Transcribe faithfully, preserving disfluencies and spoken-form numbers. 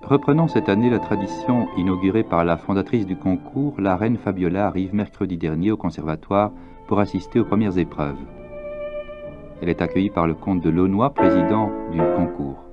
Reprenons cette année la tradition inaugurée par la fondatrice du concours, la reine Fabiola arrive mercredi dernier au conservatoire pour assister aux premières épreuves. Elle est accueillie par le comte de Launois, président du concours.